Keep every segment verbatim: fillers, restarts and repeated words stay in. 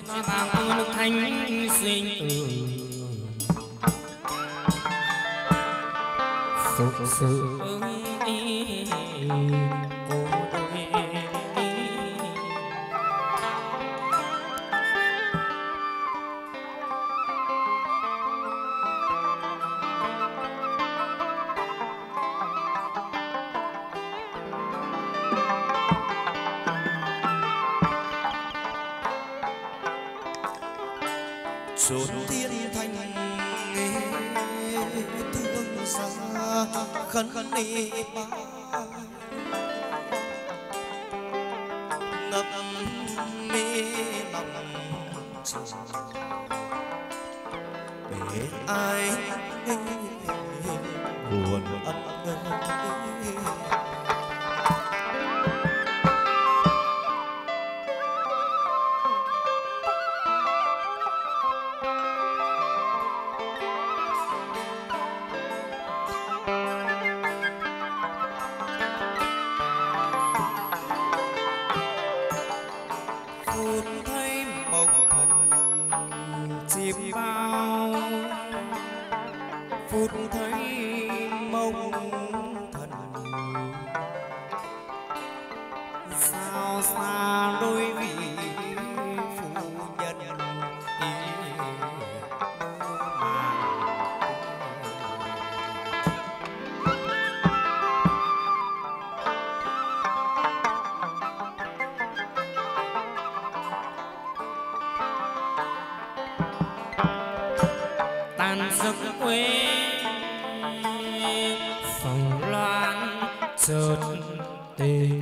mang ơn thánh sinh phục sự cô đôi chốn thiên thành thương xa khấn đi ba ngập mê lòng để ai buồn ân phút thấy mong thần sao xa đôi vị phu nhân ý tàn giấc quê phòng loan chợt tình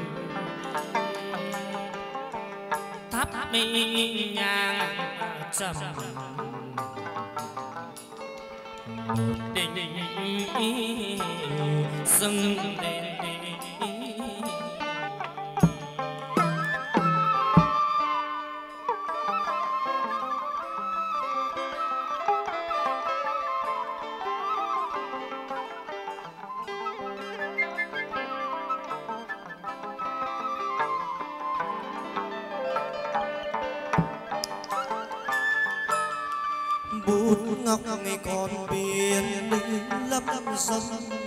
thắp mi nhang trầm một đình dâng lên bút ngọc ngày còn biển lấp dâm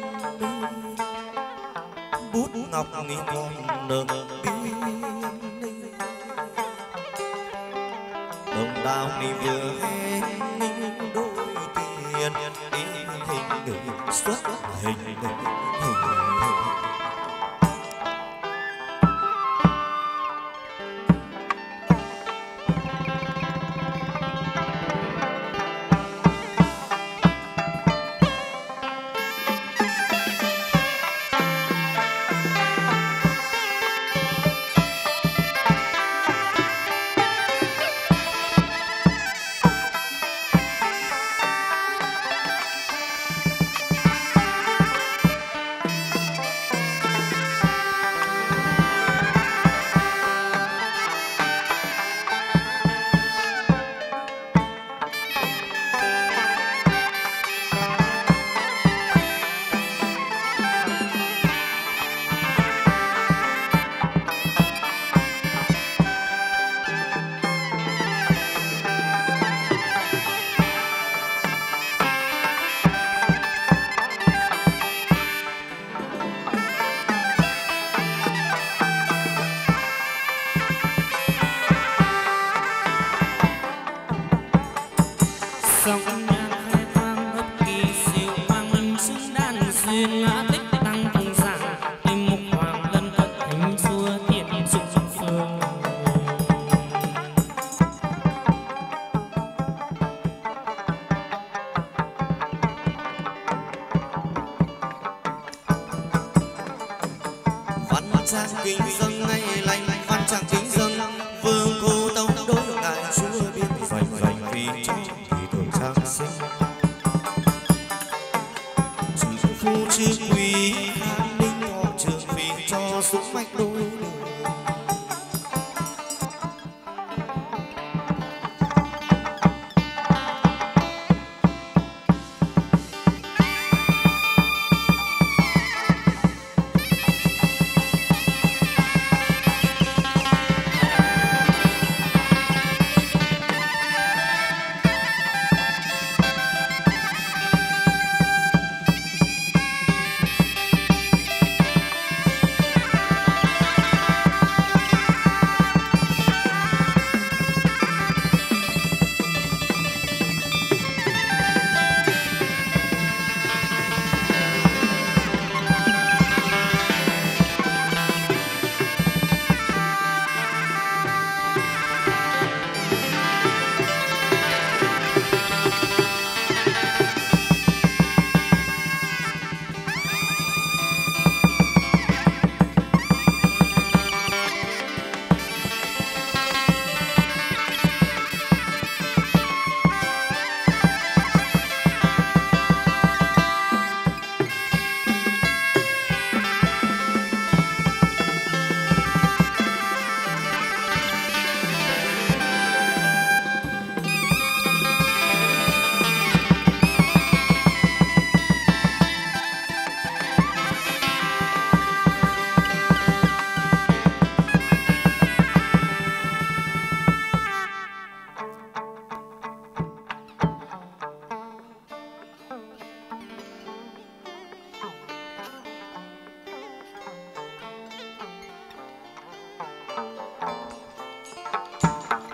bút ngọc ngày còn nở biên đồng đào ngày vừa hết đôi tiền đi hình xuất hình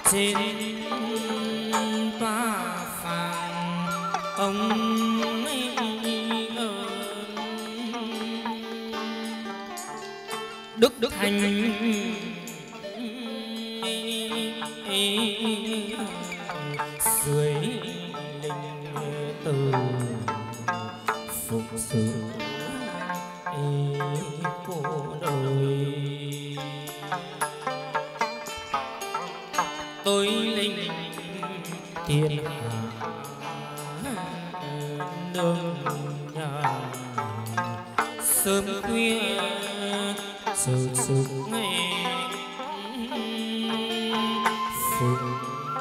trên tòa phàng ông ấy ơn đức đức hành dưới linh từ phục sự của đời. Tôi linh thiên hạ nương nhà sớm khuya sự sự ngày phụng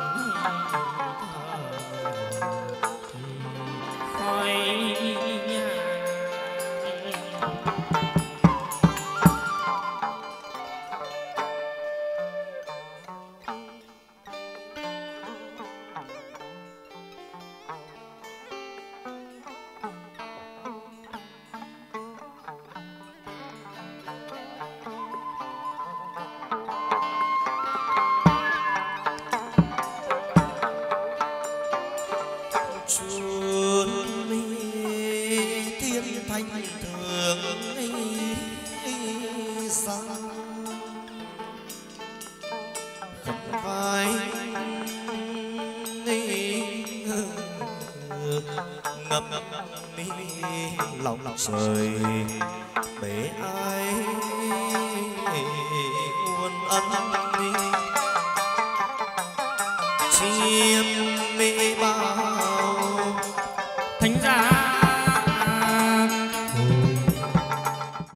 khói nhà. Trời bể ai muôn ân